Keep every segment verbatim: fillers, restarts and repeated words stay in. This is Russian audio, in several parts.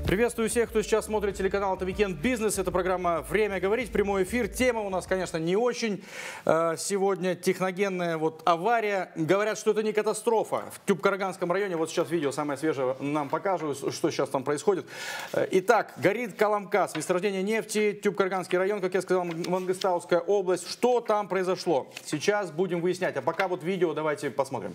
Приветствую всех, кто сейчас смотрит телеканал «Это Weekend Business». Это программа «Время говорить», прямой эфир. Тема у нас, конечно, не очень. Сегодня техногенная вот авария. Говорят, что это не катастрофа. В Тюб-Караганском районе, вот сейчас видео самое свежее нам покажут, что сейчас там происходит. Итак, горит Каламкас, месторождение нефти, Тюб-Караганский район, как я сказал, Мангыстауская область. Что там произошло? Сейчас будем выяснять. А пока вот видео давайте посмотрим.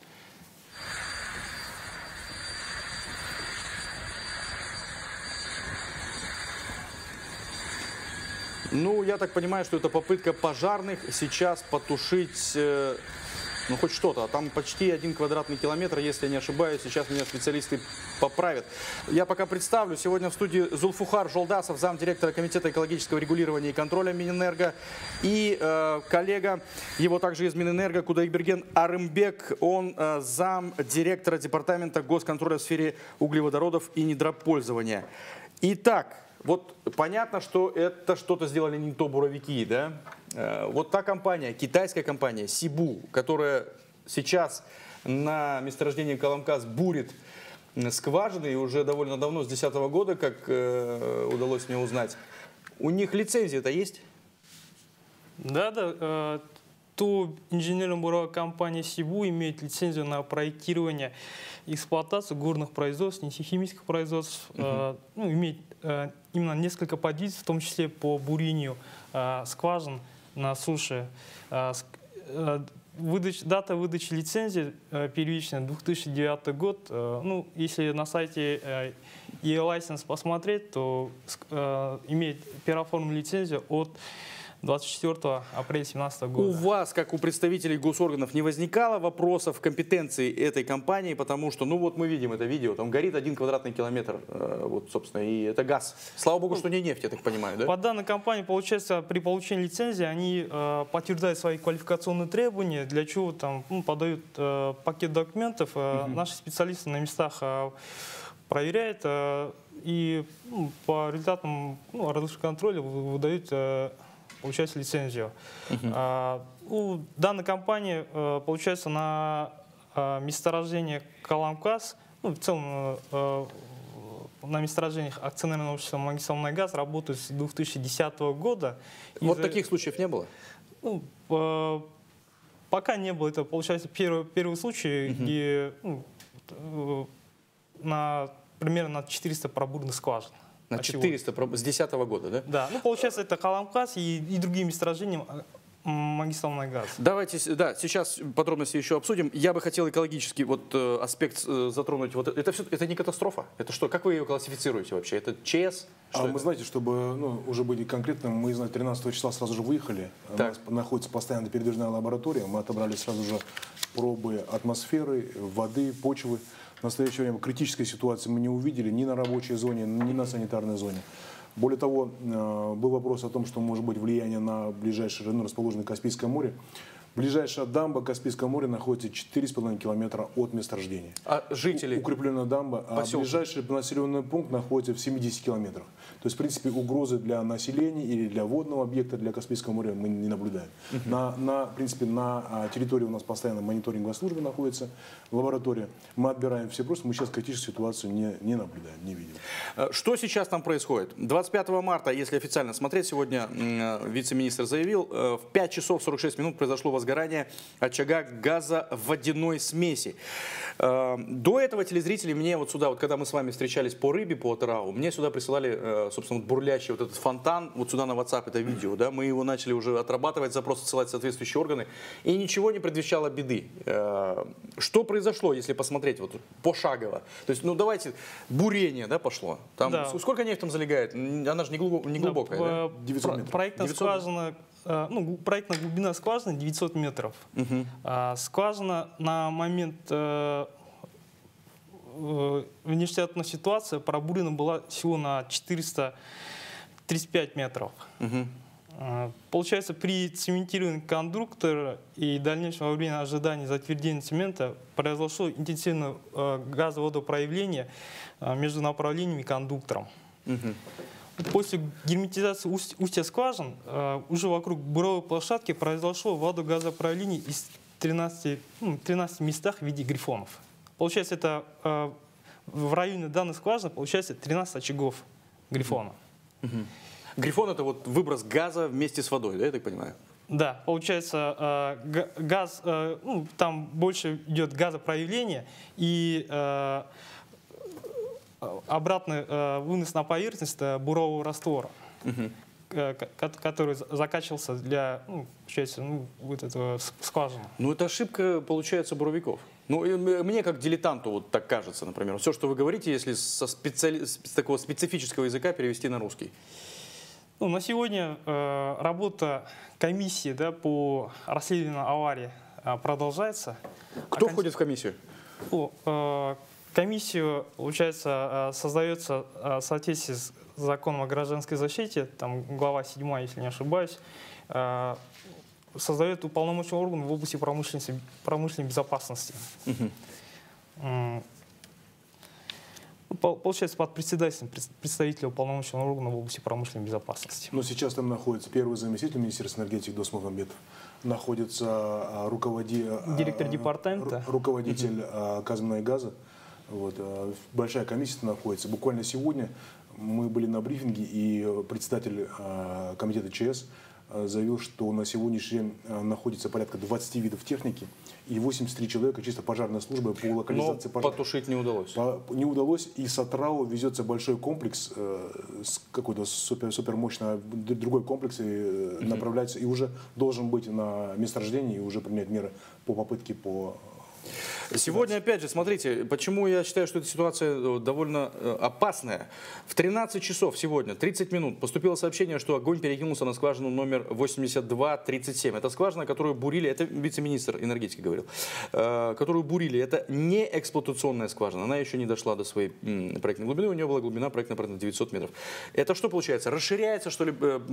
Ну, я так понимаю, что это попытка пожарных сейчас потушить, э, ну, хоть что-то. А там почти один квадратный километр, если я не ошибаюсь. Сейчас меня специалисты поправят. Я пока представлю. Сегодня в студии Зулфухар Жолдасов, замдиректора Комитета экологического регулирования и контроля Минэнерго. И э, коллега, его также из Минэнерго, Кудайберген Арымбек. Он э, замдиректора Департамента госконтроля в сфере углеводородов и недропользования. Итак. Вот понятно, что это что-то сделали не то буровики, да? Вот та компания, китайская компания Сибу, которая сейчас на месторождении Каламкас бурит скважины, и уже довольно давно, с две тысячи десятого года, как э, удалось мне узнать, у них лицензия-то есть? Да, да. Э, то инженерно-буровая компания Сибу имеет лицензию на проектирование и эксплуатацию горных производств, нефтехимических производств, uh-huh. э, ну, имеет э, именно несколько позиций, в том числе по бурению э, скважин на суше. Э, э, выдач, дата выдачи лицензии э, первичная две тысячи девятый год. Э, ну, если на сайте э, e-license посмотреть, то э, имеет первооформленную лицензию от двадцать четвёртого апреля две тысячи семнадцатого года. У вас, как у представителей госорганов, не возникало вопросов компетенции этой компании, потому что, ну вот мы видим это видео, там горит один квадратный километр, э, вот, собственно, и это газ. Слава богу, что не нефть, я так понимаю, да? По данной компании, получается, при получении лицензии они э, подтверждают свои квалификационные требования, для чего там ну, подают э, пакет документов, э, угу. Наши специалисты на местах э, проверяют э, и ну, по результатам ну, различных контроля выдают э, получать лицензию. Uh-huh. а, у данной компании, а, получается, на а, месторождении Каламкас, ну, в целом а, на месторождениях акционерного общества «Мангистауская» работают с две тысячи десятого года. Вот таких случаев не было? Ну, а, пока не было. Это, получается, первый, первый случай, uh-huh. где ну, на, примерно на четыреста пробурных скважин. На четыреста, с две тысячи десятого года, да? Да, ну получается это Каламкас и, и другие месторождения Мангистауская. Давайте, да, сейчас подробности еще обсудим. Я бы хотел экологический вот э, аспект э, затронуть. Вот это все, это не катастрофа? Это что? Как вы ее классифицируете вообще? Это ЧС? А мы, знаете, чтобы ну, уже быть конкретным, мы тринадцатого числа сразу же выехали. Так. У нас находится постоянно передвижная лаборатория. Мы отобрали сразу же пробы атмосферы, воды, почвы. В настоящее время критической ситуации мы не увидели ни на рабочей зоне, ни на санитарной зоне. Более того, был вопрос о том, что может быть влияние на ближайшее район, расположенное Каспийское море. Ближайшая дамба Каспийского моря находится четыре с половиной километра от месторождения. А жители? Укрепленная дамба. А ближайший населенный пункт находится в семидесяти километрах. То есть, в принципе, угрозы для населения или для водного объекта, для Каспийского моря мы не наблюдаем. Uh-huh. на, на, в принципе, на территории у нас постоянно мониторинговая служба находится, лаборатория. Мы отбираем все просто, мы сейчас критическую ситуацию не, не наблюдаем, не видим. Что сейчас там происходит? двадцать пятого марта, если официально смотреть, сегодня вице-министр заявил, в пять часов сорок шесть минут произошло возгорание очага газоводяной смеси. До этого телезрители мне вот сюда, вот когда мы с вами встречались по рыбе, по Атырау, мне сюда присылали, собственно, вот бурлящий вот этот фонтан, вот сюда на WhatsApp это видео, да, мы его начали уже отрабатывать, запрос отсылать в соответствующие органы, и ничего не предвещало беды. Что произошло, если посмотреть вот пошагово? То есть, ну давайте, бурение, да, пошло. Там, да. Сколько нефть там залегает? Она же не, глубок, не глубокая, да? да? девятьсот метров. Проектная скважина, ну, проектная глубина скважины девятьсот метров. Uh-huh. а, скважина на момент э, э, внештатной ситуации пробурена была всего на четыреста тридцать пять метров. Uh-huh. а, получается, при цементировании кондуктора и дальнейшем во время ожидания затвердения цемента произошло интенсивное э, газоводопроявление э, между направлениями и кондуктором. Uh-huh. После герметизации устья скважин э, уже вокруг буровой площадки произошло водогазопроявление из тринадцати, ну, тринадцати местах в виде грифонов. Получается, это э, в районе данной скважины получается тринадцать очагов грифона. Угу. Грифон — это вот выброс газа вместе с водой, да, я так понимаю? Да, получается, э, газ, э, ну, там больше идет газопроявление и э, обратный э, вынос на поверхность бурового раствора, угу. э, который закачивался для, ну, получается, ну, вот этого скважины. Ну, это ошибка, получается, буровиков. Ну, мне как дилетанту вот так кажется, например. Все, что вы говорите, если со специали... с такого специфического языка перевести на русский. Ну, на сегодня э, работа комиссии, да, по расследованию аварии э, продолжается. Кто а входит в комиссию? О, э, комиссию, получается, э, создается э, в соответствии с законом о гражданской защите, там глава седьмая, если не ошибаюсь, э, создает уполномоченный орган в области промышленной, промышленной безопасности. Угу. Получается, под председателем представителя уполномоченного органа в области промышленной безопасности. Но сейчас там находится первый заместитель министра энергетики Досмухамбетов, находится руководи... директор департамента, руководитель угу. Казмунайгаза. Вот, большая комиссия находится. Буквально сегодня мы были на брифинге, и председатель комитета ЧС заявил, что на сегодняшний день находится порядка двадцати видов техники и восемьдесят три человека чисто пожарной службы по локализации пожара. Но потушить не удалось. По, не удалось, и с Атрау везется большой комплекс, э, какой-то супер, супер мощный, другой комплекс и, э, направляется, и уже должен быть на месторождении и уже принять меры по попытке по... Сегодня, опять же, смотрите, почему я считаю, что эта ситуация довольно опасная. В тринадцать часов сегодня, тридцать минут, поступило сообщение, что огонь перекинулся на скважину номер восемьдесят два тридцать семь. Это скважина, которую бурили, это вице-министр энергетики говорил, которую бурили. Это не эксплуатационная скважина, она еще не дошла до своей проектной глубины, у нее была глубина проектная примерно девятьсот метров. Это что получается? Расширяется, что ли,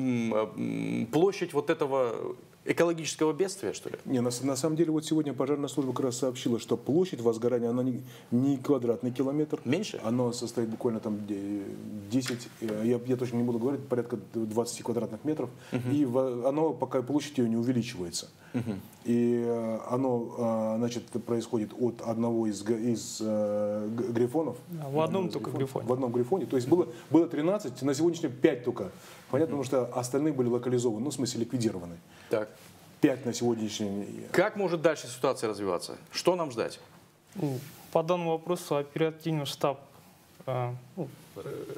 площадь вот этого экологического бедствия, что ли? Не, на, на самом деле, вот сегодня пожарная служба как раз сообщила, что площадь возгорания, она не, не квадратный километр. Меньше? Она состоит буквально там десять, я, я точно не буду говорить, порядка двадцати квадратных метров. Uh-huh. И в, оно, пока площадь ее не увеличивается. Uh-huh. И оно, значит, происходит от одного из, из uh, грифонов. В одном только грифон, грифоне. В одном грифоне. То есть было, было тринадцать, на сегодняшний день пять только. Понятно, uh-huh. потому что остальные были локализованы, ну, в смысле ликвидированы. Так. пять на сегодняшний день. Как может дальше ситуация развиваться? Что нам ждать? По данному вопросу оперативный штаб э, ну, э,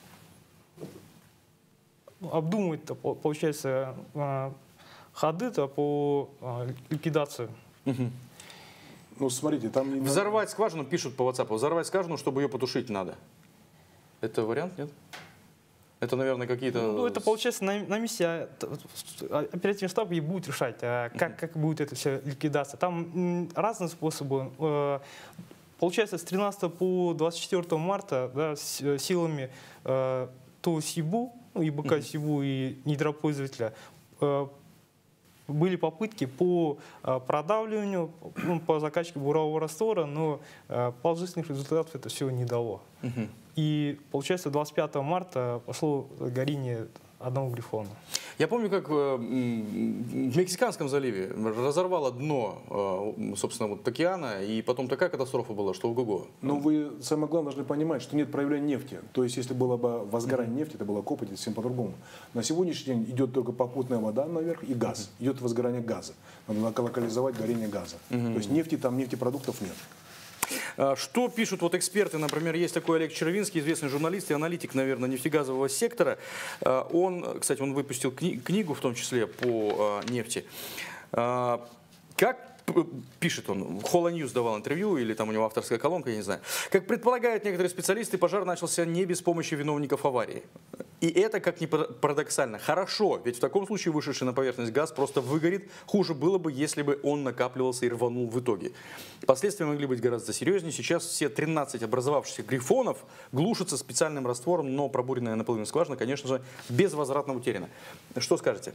обдумывает, получается, э, ходы-то по э, ликвидации. Угу. Ну, смотрите, там... Взорвать скважину, пишут по WhatsApp, взорвать скважину, чтобы ее потушить надо. Это вариант, нет? Это, наверное, какие-то... Ну, это, получается, на, на месте оперативный штаб и будет решать, а как, как будет эта вся ликвидация. Там м, разные способы. Получается, с тринадцатого по двадцать четвёртое марта, да, с, силами э, ТО СИБУ, ну, ИБК СИБУ и недропользователя, э, были попытки по э, продавливанию, ну, по закачке бурового раствора, но э, положительных результатов это все не дало. Uh-huh. И, получается, двадцать пятого марта пошло горение одного грифона. Я помню, как в Мексиканском заливе разорвало дно, собственно, вот океана, и потом такая катастрофа была, что ого-го. Но вы, самое главное, должны понимать, что нет проявления нефти. То есть, если было бы возгорание нефти, это было копоть, это совсем по-другому. На сегодняшний день идет только попутная вода наверх и газ. Идет возгорание газа. Надо локализовать горение газа. То есть, нефти там, нефтепродуктов нет. Что пишут вот эксперты? Например, есть такой Олег Червинский, известный журналист и аналитик, наверное, нефтегазового сектора. Он, кстати, он выпустил кни- книгу, в том числе по нефти. Как пишет он, Холла Ньюс давал интервью, или там у него авторская колонка, я не знаю. Как предполагают некоторые специалисты, пожар начался не без помощи виновников аварии. И это, как ни парадоксально, хорошо, ведь в таком случае вышедший на поверхность газ просто выгорит. Хуже было бы, если бы он накапливался и рванул в итоге. Последствия могли быть гораздо серьезнее. Сейчас все тринадцать образовавшихся грифонов глушатся специальным раствором, но пробуренная наполовину скважина, конечно же, безвозвратно утеряна. Что скажете?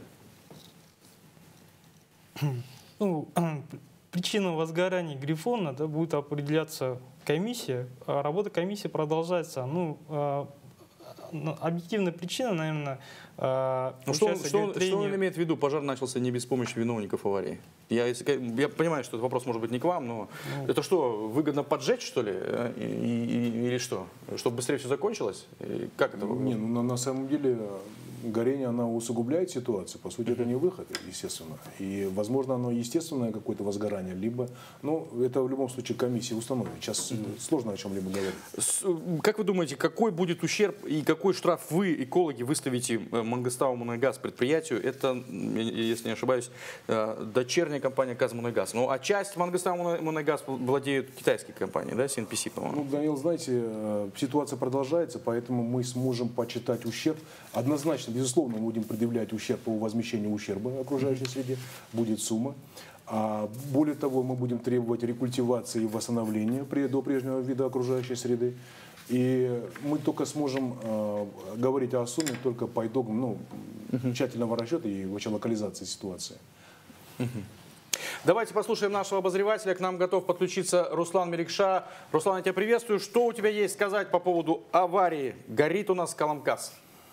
Ну, причина возгорания грифона, да, будет определяться комиссия. А работа комиссии продолжается. Ну, объективная причина, наверное... Ну, что, он, что, он, что он имеет в виду? Пожар начался не без помощи виновников аварии. Я, я понимаю, что этот вопрос может быть не к вам, но ну, это что, выгодно поджечь, что ли? И, и, или что? Чтобы быстрее все закончилось? И как это? Не, ну, на, на самом деле горение, оно усугубляет ситуацию. По сути, это не выход, естественно. И, возможно, оно естественное какое-то возгорание, либо, ну, это в любом случае комиссия установит. Сейчас сложно о чем-либо говорить. Как вы думаете, какой будет ущерб и какой штраф вы, экологи, выставите Мангостау-Мунайгаз предприятию? Это, если не ошибаюсь, дочерняя компания Казмунайгаз. Ну, а часть Мангостау-Мунайгаз владеют китайские компании, да, си эн пи си, по-моему? Ну, Данил, знаете, ситуация продолжается, поэтому мы сможем почитать ущерб. Однозначно, безусловно, мы будем предъявлять ущерб по возмещению ущерба окружающей среде, будет сумма. А более того, мы будем требовать рекультивации и восстановления до прежнего вида окружающей среды. И мы только сможем э, говорить о сумме только по итогам ну, uh-huh. тщательного расчета и вообще локализации ситуации. Uh-huh. Давайте послушаем нашего обозревателя. К нам готов подключиться Руслан Меликша. Руслан, я тебя приветствую. Что у тебя есть сказать по поводу аварии? Горит у нас Каламкас.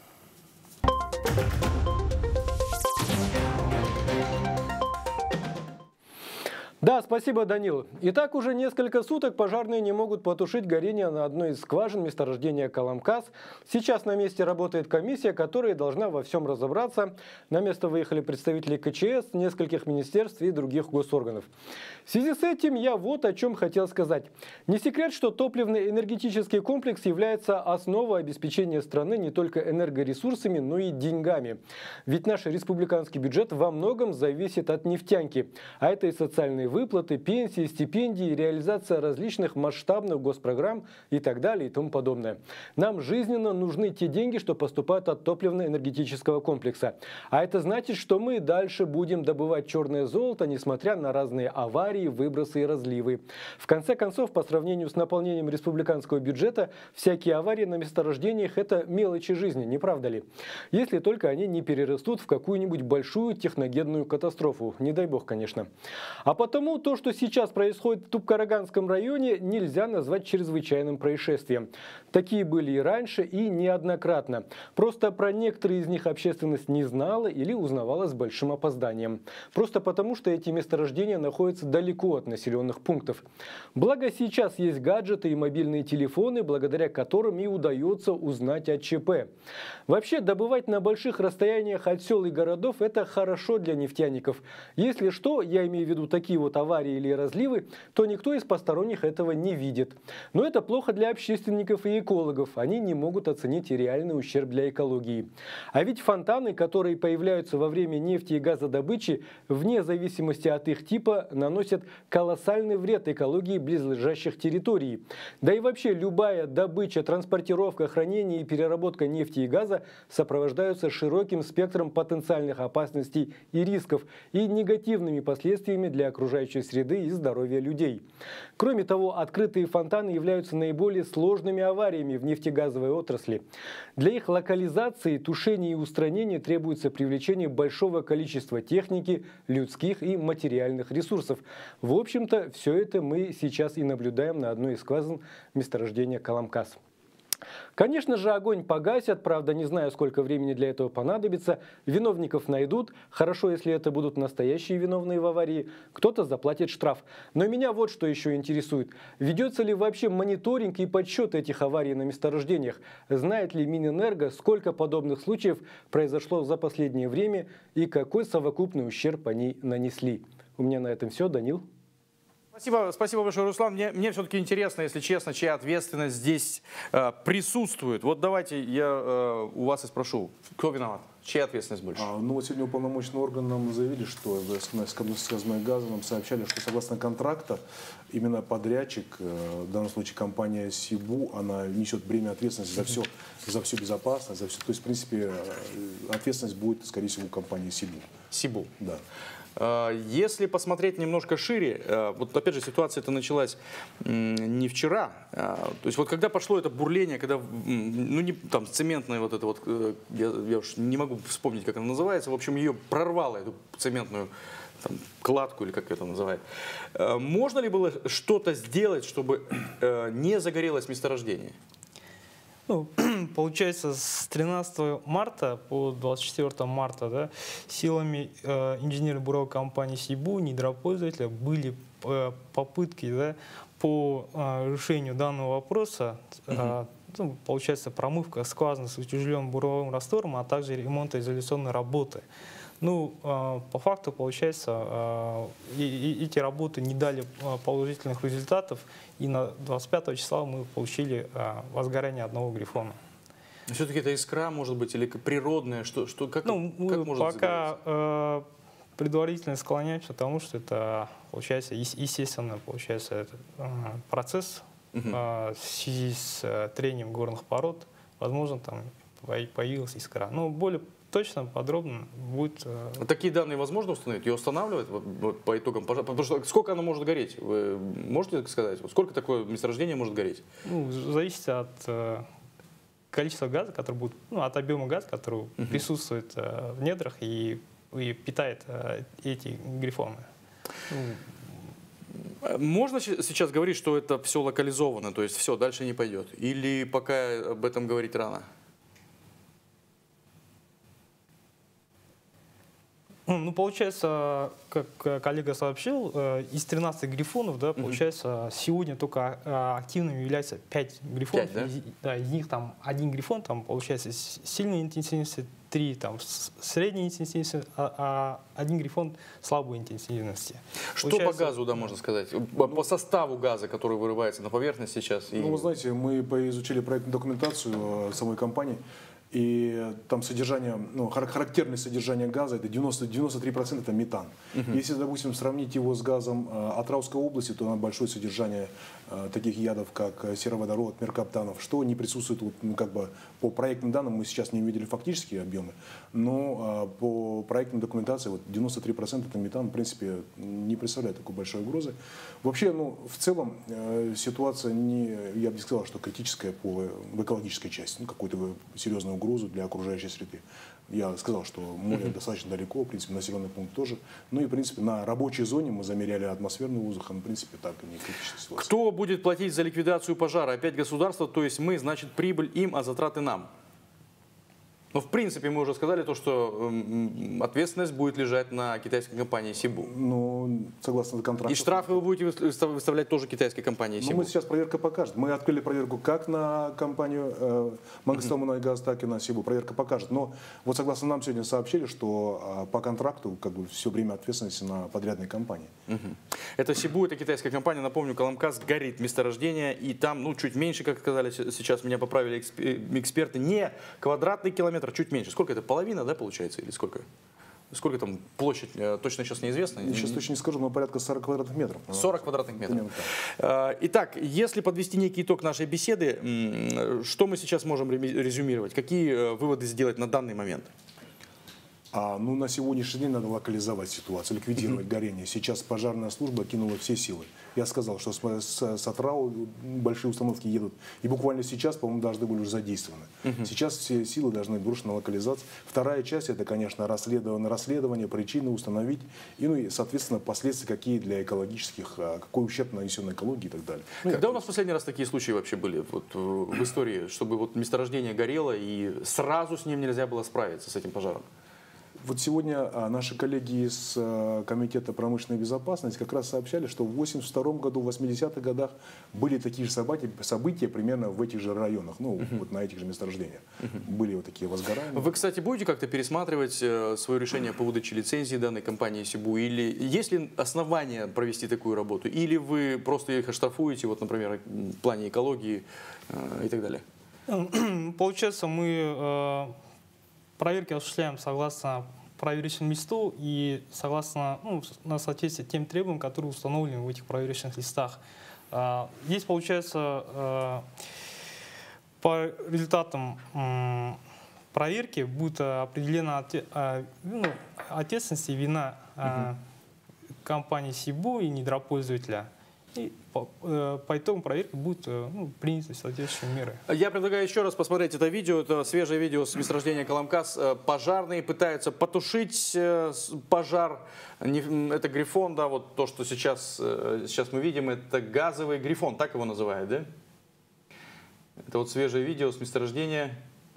Да, спасибо, Данил. Итак, уже несколько суток пожарные не могут потушить горение на одной из скважин месторождения Каламкас. Сейчас на месте работает комиссия, которая должна во всем разобраться. На место выехали представители ка че эс, нескольких министерств и других госорганов. В связи с этим я вот о чем хотел сказать. Не секрет, что топливно-энергетический комплекс является основой обеспечения страны не только энергоресурсами, но и деньгами. Ведь наш республиканский бюджет во многом зависит от нефтянки, а это и социальные выплаты, пенсии, стипендии, реализация различных масштабных госпрограмм и так далее и тому подобное. Нам жизненно нужны те деньги, что поступают от топливно-энергетического комплекса. А это значит, что мы дальше будем добывать черное золото, несмотря на разные аварии, выбросы и разливы. В конце концов, по сравнению с наполнением республиканского бюджета, всякие аварии на месторождениях – это мелочи жизни, не правда ли? Если только они не перерастут в какую-нибудь большую техногенную катастрофу. Не дай бог, конечно. А потом Потому то, что сейчас происходит в Туб-Караганском районе, нельзя назвать чрезвычайным происшествием. Такие были и раньше, и неоднократно. Просто про некоторые из них общественность не знала или узнавала с большим опозданием. Просто потому, что эти месторождения находятся далеко от населенных пунктов. Благо сейчас есть гаджеты и мобильные телефоны, благодаря которым и удается узнать о че пэ. Вообще, добывать на больших расстояниях от сел и городов – это хорошо для нефтяников. Если что, я имею в виду такие вот аварии или разливы, то никто из посторонних этого не видит. Но это плохо для общественников и экологов. Они не могут оценить реальный ущерб для экологии. А ведь фонтаны, которые появляются во время нефти и газодобычи, вне зависимости от их типа, наносят колоссальный вред экологии близлежащих территорий. Да и вообще любая добыча, транспортировка, хранение и переработка нефти и газа сопровождаются широким спектром потенциальных опасностей и рисков и негативными последствиями для окружающей среды и здоровья людей. Кроме того, открытые фонтаны являются наиболее сложными авариями в нефтегазовой отрасли. Для их локализации, тушения и устранения требуется привлечение большого количества техники, людских и материальных ресурсов. В общем-то, все это мы сейчас и наблюдаем на одной из скважин месторождения Каламкас. Конечно же, огонь погасят, правда, не знаю, сколько времени для этого понадобится. Виновников найдут. Хорошо, если это будут настоящие виновные в аварии. Кто-то заплатит штраф. Но меня вот что еще интересует. Ведется ли вообще мониторинг и подсчет этих аварий на месторождениях? Знает ли Минэнерго, сколько подобных случаев произошло за последнее время и какой совокупный ущерб они нанесли? У меня на этом все. Данил. Спасибо, спасибо большое, Руслан. Мне, мне все-таки интересно, если честно, чья ответственность здесь э, присутствует. Вот давайте я э, у вас и спрошу, кто виноват? Чья ответственность больше? А, ну вот сегодня уполномоченный орган нам заявили, что с Казмунайгазом нам сообщали, что согласно контракта именно подрядчик, э, в данном случае компания Сибу, она несет бремя ответственности за все, за всю безопасность, за все. То есть, в принципе, ответственность будет, скорее всего, у компании Сибу. Сибу. Да. Если посмотреть немножко шире, вот опять же ситуация это началась не вчера, то есть вот когда пошло это бурление, когда, ну не там цементная вот это вот, я, я уж не могу вспомнить, как она называется, в общем ее прорвало, эту цементную там, кладку или как это называют. Можно ли было что-то сделать, чтобы не загорелось месторождение? Ну, получается, с тринадцатого марта по двадцать четвёртое марта, да, силами э, инженерно-буровой компании СИБУ, недропользователя, были э, попытки, да, по э, решению данного вопроса, э, ну, получается, промывка скважины с утяжеленным буровым раствором, а также ремонтоизоляционные работы. Ну, э, по факту, получается, э, и, и, эти работы не дали э, положительных результатов, и на двадцать пятого числа мы получили э, возгорание одного грифона. Все-таки это искра, может быть, или природная? Что, что, как, ну, как мы может пока э, предварительно склоняемся к тому, что это, получается, естественно, получается, это, э, процесс э, в связи с э, трением горных пород. Возможно, там появилась искра. Но более точно, подробно будет... Э... Такие данные возможно установить? Ее устанавливать вот, вот, по итогам пожара? Потому что сколько оно может гореть? Вы можете сказать? Сколько такое месторождение может гореть? Ну, зависит от э, количества газа, который будет, ну, от объема газа, который uh-huh. присутствует э, в недрах и, и питает э, эти грифоны. Можно сейчас говорить, что это все локализовано, то есть все, дальше не пойдет? Или пока об этом говорить рано? Ну, получается, как коллега сообщил, из тринадцати грифонов, да, получается, mm-hmm. сегодня только активными является пять грифонов. пять, да? Из, да, из них там один грифон, там, получается, сильной интенсивности, три там средней интенсивности, а, а один грифон слабой интенсивности. Что получается, по газу, да, можно сказать? По составу газа, который вырывается на поверхность сейчас? Ну, и... вы знаете, мы изучили проектную документацию самой компании. И там содержание, ну, характерное содержание газа, это девяносто, девяносто три процента это метан. Uh-huh. Если, допустим, сравнить его с газом э, Атырауской области, то там большое содержание э, таких ядов, как сероводород, меркаптанов, что не присутствует, вот, ну, как бы, по проектным данным, мы сейчас не увидели фактические объемы, но э, по проектной документации вот, девяносто три процента это метан, в принципе, не представляет такой большой угрозы. Вообще, ну, в целом, э, ситуация не, я бы не сказал, что критическая по, в экологической части, ну, какой-то серьезной угрозу для окружающей среды. Я сказал, что море uh-huh. достаточно далеко, в принципе, населенный пункт тоже. Ну и, в принципе, на рабочей зоне мы замеряли атмосферный воздух, а, в принципе, так и не критическая ситуация. Кто будет платить за ликвидацию пожара? Опять государство, то есть мы, значит, прибыль им, а затраты нам. Но, в принципе, мы уже сказали то, что э, ответственность будет лежать на китайской компании СИБУ. Ну, согласно контракту. И штрафы вы будете выставлять тоже китайской компании СИБУ? Ну, мы сейчас проверка покажет. Мы открыли проверку как на компанию э, Мангыстау-Мунайгаз, так и на СИБУ. Проверка покажет. Но вот согласно нам сегодня сообщили, что э, по контракту как бы все время ответственности на подрядной компании. Угу. Это СИБУ, это китайская компания. Напомню, Каламкас горит месторождение. И там, ну, чуть меньше, как сказали, сейчас меня поправили эксперты, не квадратный километр, чуть меньше. Сколько это? Половина, да, получается? Или сколько? Сколько там площадь? Точно сейчас неизвестно. Сейчас точно не скажу, но порядка сорок квадратных метров. сорок квадратных метров. Итак, если подвести некий итог нашей беседы, что мы сейчас можем резюмировать? Какие выводы сделать на данный момент? А, ну, на сегодняшний день надо локализовать ситуацию, ликвидировать uh-huh. горение. Сейчас пожарная служба кинула все силы. Я сказал, что с, с, с Атырау большие установки едут. И буквально сейчас, по-моему, должны были уже задействованы. Uh-huh. Сейчас все силы должны быть брошены на локализацию. Вторая часть, это, конечно, расследование, расследование причины установить. И, ну, и, соответственно, последствия какие для экологических, какой ущерб нанесен экологии и так далее. Ну, Когда у нас в последний раз такие случаи вообще были вот, в истории, чтобы вот месторождение горело и сразу с ним нельзя было справиться, с этим пожаром? Вот сегодня наши коллеги из Комитета промышленной безопасности как раз сообщали, что в восемьдесят втором году, в восьмидесятых годах были такие же события, события примерно в этих же районах, ну, uh-huh. вот на этих же месторождениях. Uh-huh. Были вот такие возгорания. Вы, кстати, будете как-то пересматривать свое решение по выдаче лицензии данной компании СИБУ? Или есть ли основания провести такую работу? Или вы просто их оштрафуете, вот, например, в плане экологии и так далее? Получается, мы проверки осуществляем согласно проверочному листу и согласно, ну, на соответствие тем требованиям, которые установлены в этих проверочных листах. Здесь, получается, по результатам проверки будет определена ну, ответственность и вина угу. компании СИБУ и недропользователя. И по, по итогам проверки будут ну, приняты соответствующие меры. Я предлагаю еще раз посмотреть это видео. Это свежее видео с месторождения Каламкас. Пожарные пытаются потушить пожар. Это грифон, да, вот то, что сейчас, сейчас мы видим, это газовый грифон, так его называют, да? Это вот свежее видео с месторождения.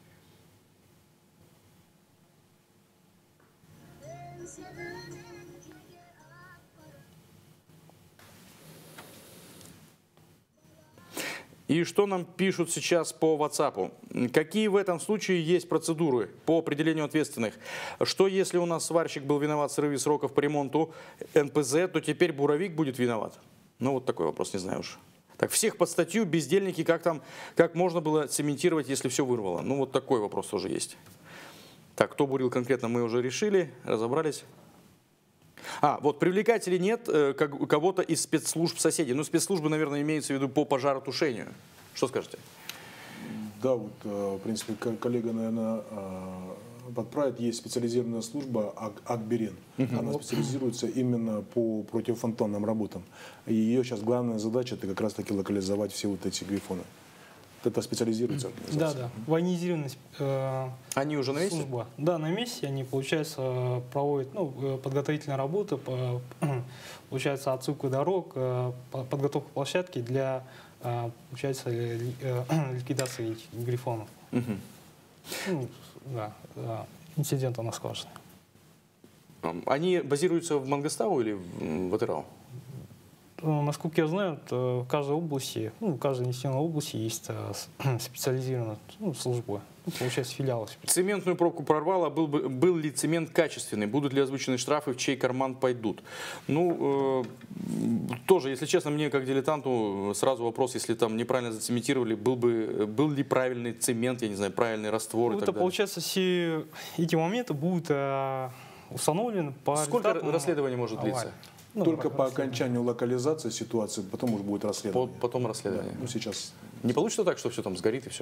И что нам пишут сейчас по WhatsApp? Какие в этом случае есть процедуры по определению ответственных? Что если у нас сварщик был виноват в срыве сроков по ремонту эн пэ зэ, то теперь буровик будет виноват? Ну вот такой вопрос, не знаю уж. Так, всех под статью, бездельники, как там, как можно было цементировать, если все вырвало? Ну вот такой вопрос тоже есть. Так, кто бурил конкретно, мы уже решили, разобрались. А, вот привлекать или нет э, кого-то из спецслужб соседей? Ну, спецслужбы, наверное, имеются в виду по пожаротушению. Что скажете? Да, вот, э, в принципе, коллега, наверное, э, подправит. Есть специализированная служба АГ, АГБерен. Uh-huh. Она специализируется именно по противофонтанным работам. И ее сейчас главная задача – это как раз-таки локализовать все вот эти грифоны. Это специализируется организация. Да, да. Военизированность. Э, они уже на месте? Служба. Да, на месте. Они, получается, проводят ну, подготовительные работы, по, получается, отсыпку дорог, подготовку площадки для, получается, ликвидации этих грифонов. Угу. Ну, да, да, инцидента на скважине. Они базируются в Мангостау или в Атырау? Насколько я знаю, в каждой области, ну, в каждой нефтяной области есть специализированная ну, служба, ну, получается, филиалы. Цементную пробку прорвало, был, бы, был ли цемент качественный, будут ли озвучены штрафы, в чей карман пойдут? Ну, э, тоже, если честно, мне как дилетанту сразу вопрос, если там неправильно зацементировали, был, бы, был ли правильный цемент, я не знаю, правильный раствор ну, и так это, далее. Получается, все эти моменты будут э, установлены по Сколько расследований может длиться? Ну, Только по окончанию локализации ситуации, потом уже будет расследование. По, потом расследование. Да, ну, сейчас. Не получится так, что все там сгорит и все?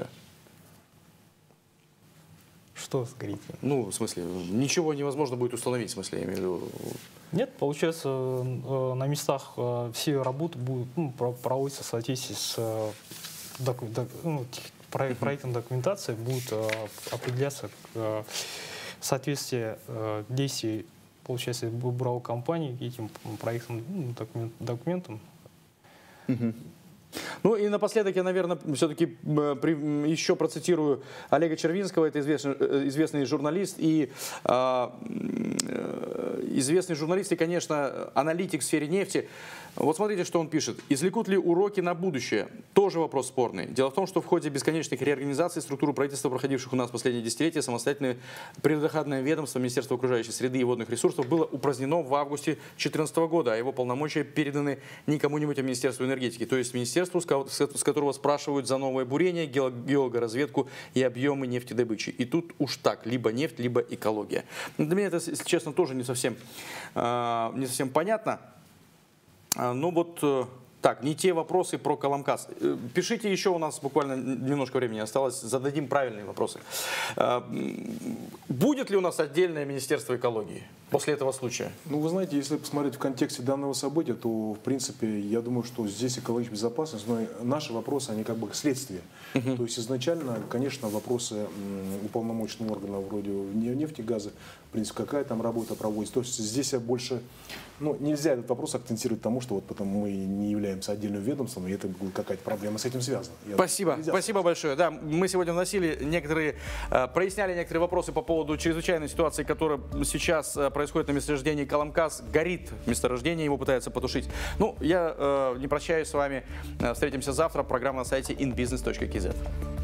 Что сгорит? Ну, в смысле, ничего невозможно будет установить, в смысле, я имею в виду. Нет, получается, на местах все работы будут ну, проводиться в соответствии с доку, док, ну, проектной документацией, будут определяться соответствие действий, получается, буровой компании этим проектным ну, документ, документам. Угу. Ну и напоследок я, наверное, все-таки еще процитирую Олега Червинского, это известный, известный журналист и э, известный журналист и, конечно, аналитик в сфере нефти. Вот смотрите, что он пишет. Извлекут ли уроки на будущее? Тоже вопрос спорный. Дело в том, что в ходе бесконечных реорганизаций структуры правительства, проходивших у нас последние десятилетия, самостоятельное природоохранное ведомство Министерства окружающей среды и водных ресурсов было упразднено в августе две тысячи четырнадцатого года, а его полномочия переданы не кому-нибудь, а Министерству энергетики, то есть министерству, с которого спрашивают за новое бурение, геологоразведку и объемы нефтедобычи. И тут уж так, либо нефть, либо экология. Для меня это, если честно, тоже не совсем, не совсем понятно. Ну вот так, не те вопросы про Каламкас. Пишите еще, у нас буквально немножко времени осталось, зададим правильные вопросы. Будет ли у нас отдельное Министерство экологии после этого случая? Ну, вы знаете, если посмотреть в контексте данного события, то, в принципе, я думаю, что здесь экологическая безопасность, но наши вопросы, они как бы следствие. Uh-huh. То есть изначально, конечно, вопросы уполномоченного органа вроде нефти, газа, в принципе, какая там работа проводится. То есть здесь я больше, ну, нельзя этот вопрос акцентировать тому, что вот потому мы не являемся отдельным ведомством, и это какая-то проблема с этим связана. Я Спасибо, спасибо большое. Да, мы сегодня вносили некоторые, проясняли некоторые вопросы по поводу чрезвычайной ситуации, которая сейчас происходит на месторождении Каламкас. Горит месторождение, его пытаются потушить. Ну, я э, не прощаюсь с вами. Встретимся завтра. Программа на сайте ин бизнес точка кей зет.